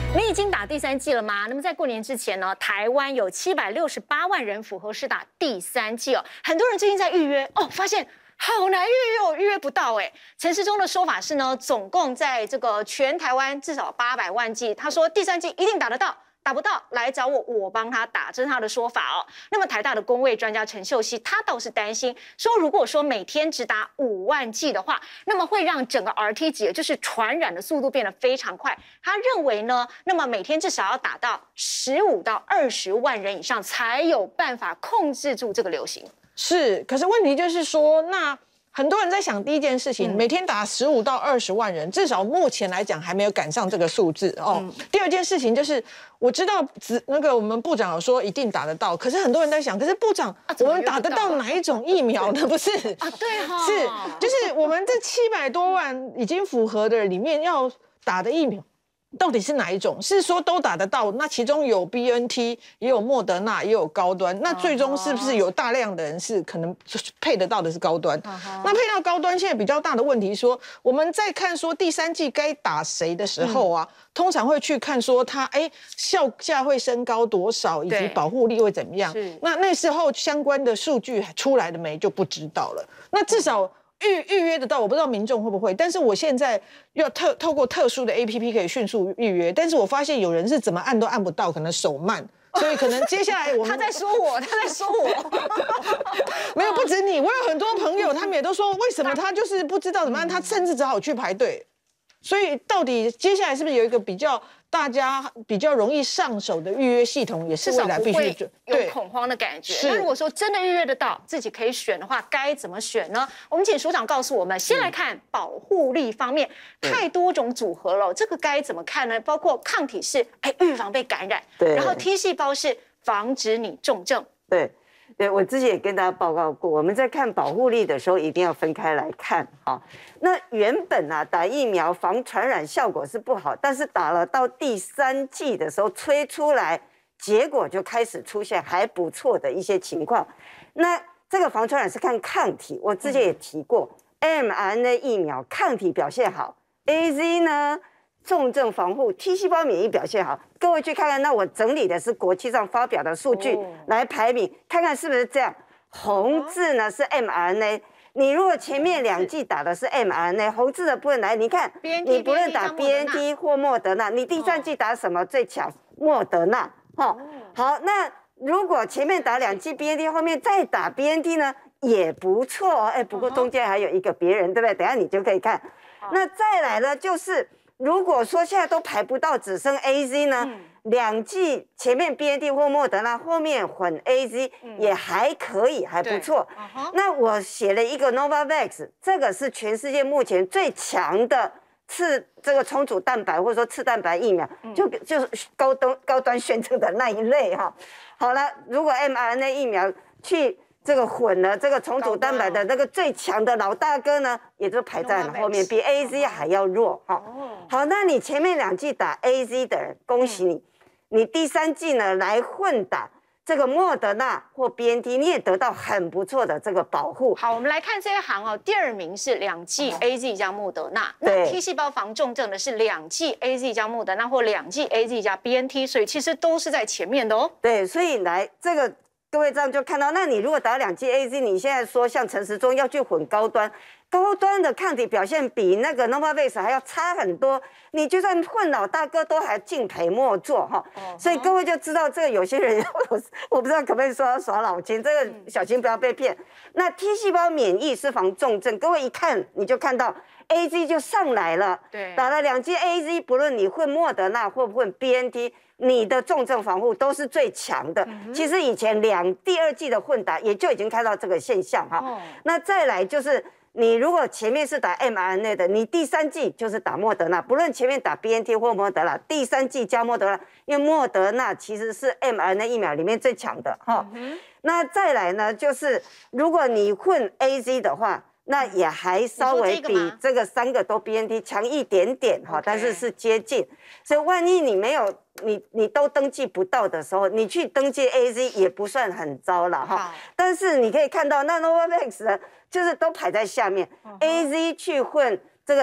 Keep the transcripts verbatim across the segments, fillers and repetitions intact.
你已经打第三剂了吗？那么在过年之前呢，台湾有七百六十八万人符合施打第三剂哦。很多人最近在预约哦，发现好难预约哦，预约不到哎。陈时中的说法是呢，总共在这个全台湾至少八百万剂，他说第三剂一定打得到。打不到来找我，我帮他打，这是他的说法哦。那么台大的公卫专家陈秀熙，他倒是担心说，如果说每天只打五万剂的话，那么会让整个 R T 值，也就是传染的速度变得非常快。他认为呢，那么每天至少要打到十五到二十万人以上，才有办法控制住这个流行。 是，可是问题就是说，那很多人在想第一件事情，嗯、每天打十五到二十万人，至少目前来讲还没有赶上这个数字哦。嗯、第二件事情就是，我知道那个我们部长有说一定打得到，可是很多人在想，可是部长，啊、我们打得到哪一种疫苗呢？不是啊，对哈、哦， 是就是我们这七百多万已经符合的里面要打的疫苗。到底是哪一种？是说都打得到？那其中有 B N T， 也有莫德纳，也有高端。那最终是不是有大量的人是可能配得到的是高端？ Uh-huh. 那配到高端，现在比较大的问题说，我们在看说第三剂该打谁的时候啊，嗯、通常会去看说它哎效价会升高多少，以及保护力会怎么样。那那时候相关的数据出来了没就不知道了。那至少。嗯预预约得到，我不知道民众会不会，但是我现在要特透过特殊的 A P P 可以迅速预约，但是我发现有人是怎么按都按不到，可能手慢，所以可能接下来我们他在说我，他在说我， 没有不止你，我有很多朋友，他们也都说为什么他就是不知道怎么按，他甚至只好去排队。所以到底接下来是不是有一个比较大家比较容易上手的预约系统，也是未来必须有恐慌的感觉？那如果说真的预约得到，自己可以选的话，该怎么选呢？我们请署长告诉我们。先来看保护力方面，嗯、太多种组合了，这个该怎么看呢？包括抗体是哎预防被感染，对，然后 T 细胞是防止你重症， 对。对，我之前也跟大家报告过，我们在看保护力的时候一定要分开来看啊。那原本啊打疫苗防传染效果是不好，但是打了到第三剂的时候催出来，结果就开始出现还不错的一些情况。那这个防传染是看抗体，我之前也提过、嗯、，M R N A 疫苗抗体表现好 ，A Z 呢？重症防护 ，T 细胞免疫表现好，各位去看看。那我整理的是国际上发表的数据、哦、来排名，看看是不是这样。红字呢是 M R N A， 你如果前面两剂打的是 M R N A， 红字的部分来，你看，你不论打 B N T 或莫德纳，你第三剂打什么最强？莫德纳，哈，好，那如果前面打两剂 B N T， 后面再打 B N T 呢，也不错哦。哎，不过中间还有一个别人，对不对？等一下你就可以看。那再来呢，就是。如果说现在都排不到，只剩 A Z 呢，嗯、两剂前面 B N T 或莫德纳，后面混 A Z 也还可以，嗯、还不错。Uh-huh. 那我写了一个 Novavax， 这个是全世界目前最强的次这个重组蛋白或者说次蛋白疫苗，嗯、就就是高端高端宣称的那一类哈。好了，如果 M R N A 疫苗去。这个混了这个重组蛋白的那个最强的老大哥呢，也就排在了后面，比 A Z 还要弱哈。好，那你前面两剂打 A Z 的人，恭喜你，你第三剂呢来混打这个莫德纳或 B N T， 你也得到很不错的这个保护。 好，我们来看这一行哦，第二名是两剂 A Z 加莫德纳，那 T 细胞防重症的是两剂 A Z 加莫德纳或两剂 A Z 加 B N T， 所以其实都是在前面的哦。 对，所以来这个。各位这样就看到，那你如果打两剂 A Z， 你现在说像陈时中要去混高端，高端的抗体表现比那个 Novavax 还要差很多，你就算混老大哥都还敬陪末座哈。哦、所以各位就知道这个有些人，我我不知道可不可以说他耍老千，这个小心不要被骗。那 T 细胞免疫是防重症，各位一看你就看到 A Z 就上来了，对，打了两剂 A Z， 不论你混莫德纳或混 B N T。你的重症防护都是最强的。嗯、其实以前两第二季的混打也就已经看到这个现象哈。哦、那再来就是你如果前面是打 M R N A 的，你第三季就是打莫德纳，不论前面打 B N T 或莫德纳，第三季加莫德纳，因为莫德纳其实是 M R N A 疫苗里面最强的哈。嗯、那再来呢，就是如果你混 A Z 的话。那也还稍微比这个三个都 B N T 强一点点哈，但是是接近。所以万一你没有你你都登记不到的时候，你去登记 A Z 也不算很糟了哈。但是你可以看到，那 Novavax 呢，就是都排在下面 ，A Z 去混这个。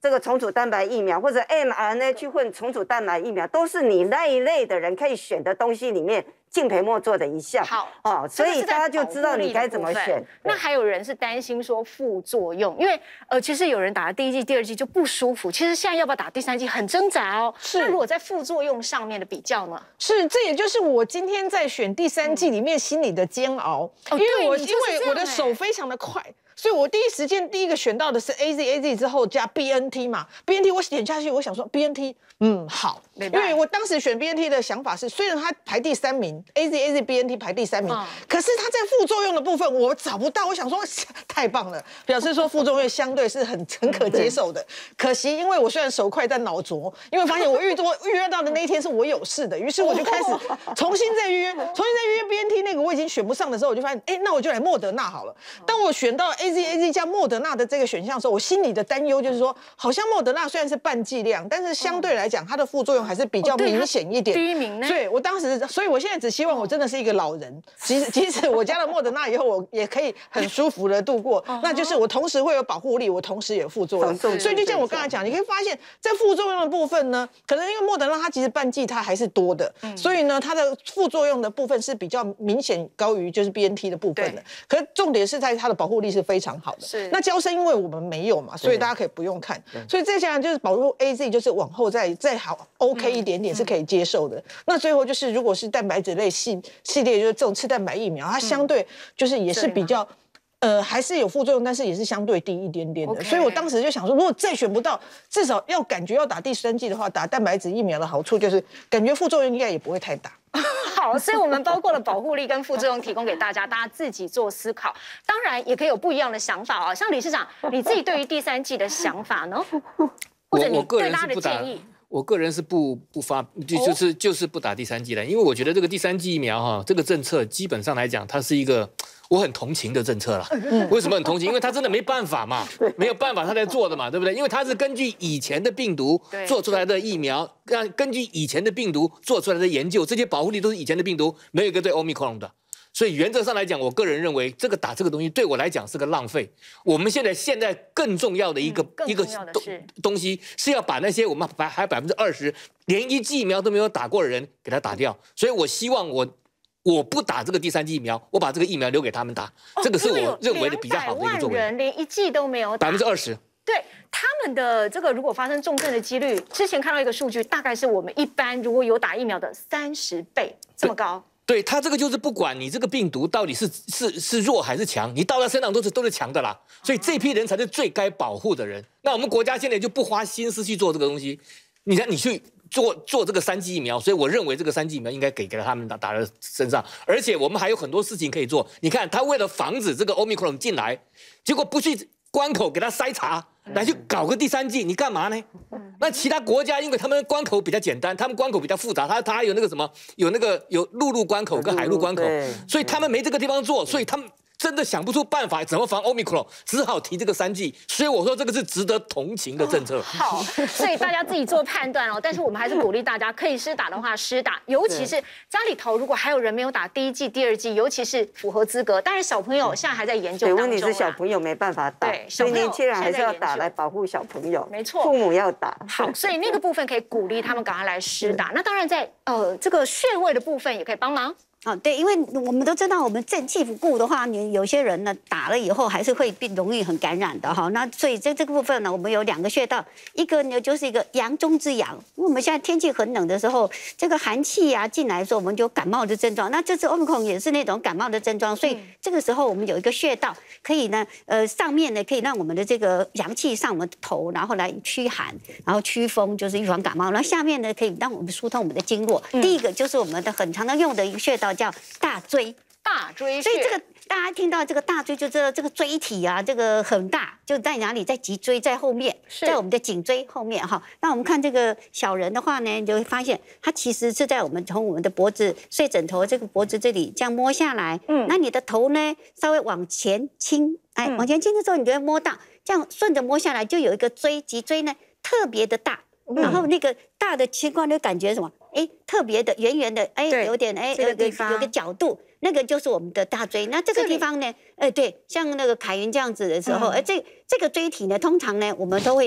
这个重组蛋白疫苗，或者 mRNA 去混重组蛋白疫苗，都是你那一类的人可以选的东西里面敬陪末座的一项。 好哦，所以大家就知道你该怎么选。 那还有人是担心说副作用，因为呃，其实有人打了第一剂、第二剂就不舒服，其实现在要不要打第三剂很挣扎哦。 是。 那如果在副作用上面的比较呢？ 是，这也就是我今天在选第三剂里面心里的煎熬， 嗯、 因为我、 因为我的手非常的快。所以我第一时间第一个选到的是 A Z A Z 之后加 B N T 嘛 ，B N T 我点下去，我想说 B N T 嗯好，因为我当时选 B N T 的想法是，虽然它排第三名 ，A Z A Z B N T 排第三名，嗯、可是它在副作用的部分我找不到，我想说太棒了，表示说副作用相对是很很可接受的。可惜因为我虽然手快但脑拙，因为发现我预多预约到的那一天是我有事的，于是我就开始重新再预约，重新再预约 B N T 那个我已经选不上的时候，我就发现，哎，那我就来莫德纳好了。当我选到 A Z A Z 加莫德纳的这个选项的时候，我心里的担忧就是说，好像莫德纳虽然是半剂量，但是相对来讲，它的副作用还是比较明显一点。 第一名呢？ 对，我当时，所以我现在只希望我真的是一个老人，即使即使我加了莫德纳以后，我也可以很舒服的度过。那就是我同时会有保护力，我同时也有副作用。所以就像我刚才讲，你可以发现，在副作用的部分呢，可能因为莫德纳它其实半剂它还是多的，所以呢，它的副作用的部分是比较明显高于就是 B N T 的部分的。可是重点是在它的保护力是非常好的。 是。 那嬌生因为我们没有嘛，所以大家可以不用看。所以这下就是保护 A Z 就是往后再再好 OK 一点点是可以接受的。嗯、那最后就是如果是蛋白质类系系列，就是这种次蛋白疫苗，它相对就是也是比较。呃，还是有副作用，但是也是相对低一点点的。Okay. 所以我当时就想说，如果再选不到，至少要感觉要打第三剂的话，打蛋白质疫苗的好处就是感觉副作用应该也不会太大。 好，所以我们包括了保护力跟副作用提供给大家，大家自己做思考。当然也可以有不一样的想法啊，像理事长，你自己对于第三剂的想法呢？或者你对大家的建议？ 我个人是不不发，就就是就是不打第三剂的，因为我觉得这个第三剂疫苗哈，这个政策基本上来讲，它是一个我很同情的政策啦。为什么很同情？因为他真的没办法嘛，没有办法他在做的嘛，对不对？因为他是根据以前的病毒做出来的疫苗，让根据以前的病毒做出来的研究，这些保护力都是以前的病毒，没有一个对 Omicron 的。所以原则上来讲，我个人认为这个打这个东西对我来讲是个浪费。我们现在现在更重要的一个、嗯、一个东东西是要把那些我们还还百分之二十连一剂疫苗都没有打过的人给他打掉。所以我希望我我不打这个第三剂疫苗，我把这个疫苗留给他们打，哦、这个是我认为的比较好的一个作为。 人连一剂都没有打， 百分之二十。 对他们的这个，如果发生重症的几率，之前看到一个数据，大概是我们一般如果有打疫苗的三十倍这么高。 对他这个就是不管你这个病毒到底是是是弱还是强，你到他身上都是都是强的啦，所以这批人才是最该保护的人。那我们国家现在就不花心思去做这个东西，你看你去做做这个三剂疫苗，所以我认为这个三剂疫苗应该给给他们打打在身上，而且我们还有很多事情可以做。你看他为了防止这个 Omicron 进来，结果不去关口给他筛查。来去搞个第三剂，你干嘛呢？那其他国家因为他们关口比较简单，他们关口比较复杂，他他还有那个什么，有那个有陆路关口跟海路关口，所以他们没这个地方做，所以他们真的想不出办法怎么防 Omicron， 只好提这个三剂。所以我说这个是值得同情的政策。 好，所以大家自己做判断哦。但是我们还是鼓励大家，可以施打的话施打，尤其是家里头如果还有人没有打第一剂、第二剂，尤其是符合资格。当然小朋友现在还在研究当中。 问题是小朋友没办法打， 对， 所以年轻人还是要打来保护小朋友。 没错， 父母要打。 好，所以那个部分可以鼓励他们赶快来施打。那当然在呃这个穴位的部分也可以帮忙。 啊，对，因为我们都知道，我们正气不顾的话，你有些人呢打了以后还是会变容易很感染的哈。那所以在这个部分呢，我们有两个穴道，一个呢就是一个阳中之阳，因为我们现在天气很冷的时候，这个寒气啊进来的时候，我们就有感冒的症状。那这次 Omicron 也是那种感冒的症状，所以这个时候我们有一个穴道，可以呢，呃，上面呢可以让我们的这个阳气上我们的头，然后来驱寒，然后驱风，就是预防感冒。然后下面呢可以让我们疏通我们的经络。嗯、第一个就是我们的很常常用的一个穴道叫大椎。 大椎穴， 所以这个大家听到这个大椎就知道这个椎体啊，这个很大，就在哪里？在脊椎，在后面，在我们的颈椎后面哈。那我们看这个小人的话呢，你就会发现它其实是在我们从我们的脖子睡枕头这个脖子这里这样摸下来，嗯，那你的头呢稍微往前倾，哎，往前倾的时候，你就会摸到，这样顺着摸下来就有一个椎，脊椎呢特别的大，然后那个大的情况就感觉什么？哎，特别的圆圆的，哎，有点哎，有个有个角度，那个就是我们的大椎。那这个地方呢，哎，对，像那个凯云这样子的时候，哎、嗯，这这个椎体呢，通常呢，我们都会把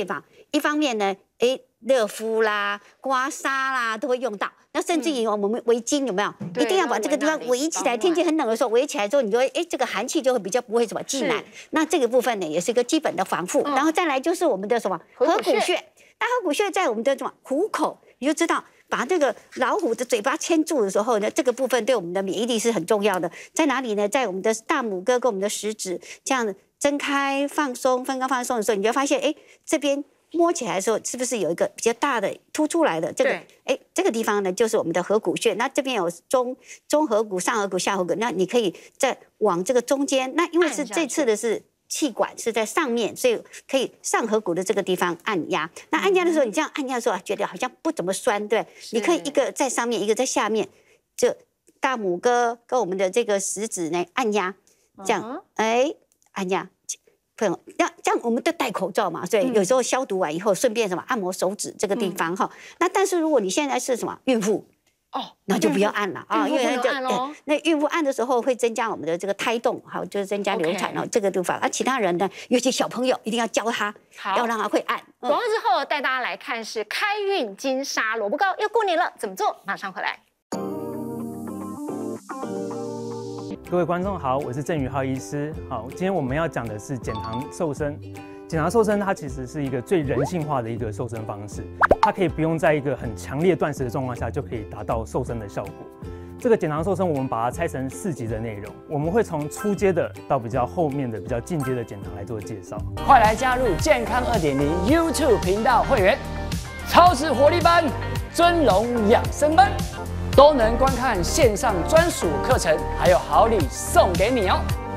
一方面呢，哎，热敷啦、刮痧啦都会用到。那甚至于我们围巾有没有？一定要把这个地方围起来。天气很冷的时候，围起来之后，你就会哎，这个寒气就会比较不会什么进来。那这个部分呢，也是一个基本的防护。然后再来就是我们的什么合谷穴。那合谷穴在我们的什么虎口，你就知道。把这个老虎的嘴巴牵住的时候呢，这个部分对我们的免疫力是很重要的。在哪里呢？在我们的大拇哥跟我们的食指这样睁开、放松、分开、放松的时候，你就会发现，哎，这边摸起来的时候，是不是有一个比较大的凸出来的这个？哎，这个地方呢，就是我们的合谷穴。那这边有中中合谷、上合谷、下合谷，那你可以再往这个中间。那因为是这次的是。气管是在上面，所以可以上合谷的这个地方按压。那按压的时候，你这样按压的时候，觉得好像不怎么酸，对？你可以一个在上面，一个在下面，就大拇哥跟我们的这个食指呢按压，这样，哎，按压。朋友，那这样我们都戴口罩嘛，所以有时候消毒完以后，顺便什么按摩手指这个地方哈。那但是如果你现在是什么孕妇？哦，那就不要按了啊，因为就那孕妇按的时候会增加我们的这个胎动，还有就是增加流产哦，这个地方。而其他人呢，尤其小朋友一定要教他，要让他会按。 广告之后带大家来看是开运金沙萝卜糕，要过年了，怎么做？马上回来。 各位观众好，我是郑宇浩医师。好，今天我们要讲的是减糖瘦身。减糖瘦身它其实是一个最人性化的一个瘦身方式，它可以不用在一个很强烈断食的状况下就可以达到瘦身的效果。这个减糖瘦身我们把它拆成四集的内容，我们会从初阶的到比较后面的比较进阶的减糖来做介绍。 快来加入健康 二点零 YouTube 频道会员，超值活力班、尊龙养生班都能观看线上专属课程，还有好礼送给你哦。